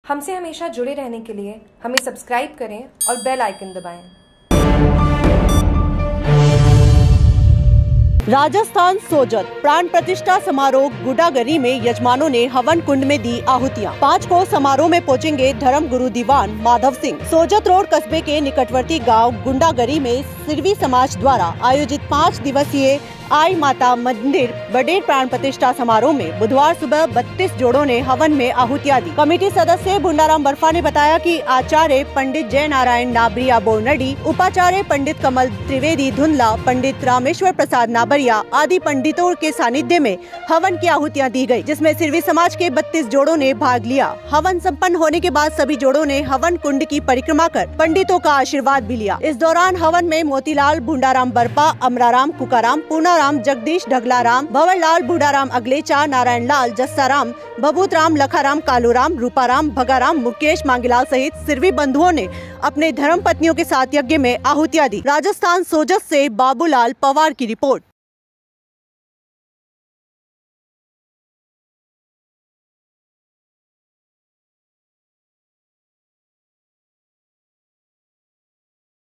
हमसे हमेशा जुड़े रहने के लिए हमें सब्सक्राइब करें और बेल आइकन दबाएं। राजस्थान सोजत प्राण प्रतिष्ठा समारोह गुडागरी में यजमानों ने हवन कुंड में दी आहुतियां। 5 को समारोह में पहुंचेंगे धर्म गुरु दीवान माधव सिंह। सोजत रोड कस्बे के निकटवर्ती गांव गुंडागरी में सिरवी समाज द्वारा आयोजित 5 दिवसीय आई माता मंदिर बडेर प्राण प्रतिष्ठा समारोह में बुधवार सुबह 32 जोड़ों ने हवन में आहुतियां दी। कमेटी सदस्य भुंडाराम बर्फा ने बताया कि आचार्य पंडित जय नारायण नाबरिया बोरनडी, उपाचार्य पंडित कमल त्रिवेदी धुंधला, पंडित रामेश्वर प्रसाद नाबरिया आदि पंडितों के सानिध्य में हवन की आहुतियां दी गयी, जिसमें सिरवी समाज के 32 जोड़ों ने भाग लिया। हवन संपन्न होने के बाद सभी जोड़ों ने हवन कुंड की परिक्रमा कर पंडितों का आशीर्वाद भी लिया। इस दौरान हवन में मोतीलाल, भुंडाराम बर्फा, अमराराम, कुकाराम, पूर्णाराम, जगदीश, ढगलाराम, भंवरलाल, बूढ़ाराम अगलेचा, नारायण लाल, जस्साराम, बबूतराम, लखाराम, कालूराम, रूपाराम, भगाराम, मुकेश, मांगीलाल सहित सिरवी बंधुओं ने अपने धर्म पत्नियों के साथ यज्ञ में आहुतियां दी। राजस्थान सोजत से बाबूलाल पवार की रिपोर्ट।